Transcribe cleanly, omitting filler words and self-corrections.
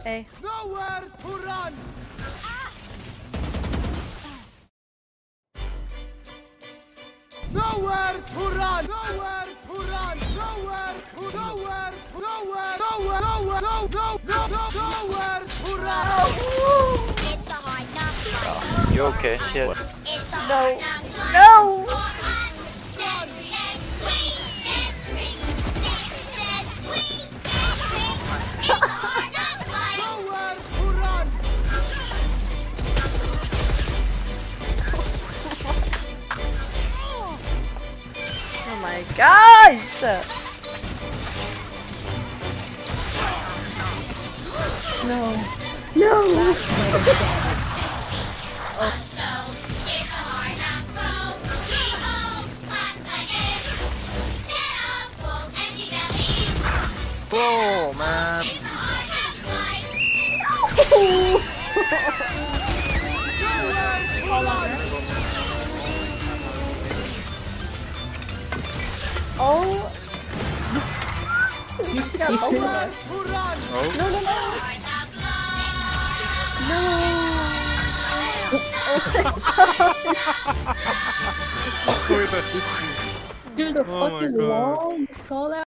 A. Nowhere to run! Nowhere to run! Nowhere to run! Nowhere to nowhere to run! It's the hard knock life. You okay? Yeah. It's the No. hard knock life. No! Nowhere to run! Oh my gosh! No. No! Oh man. Oh! You see through that? To run! Oh. No, no, no! No! Who that hit you? Through the Oh my fucking God. wall? You saw that?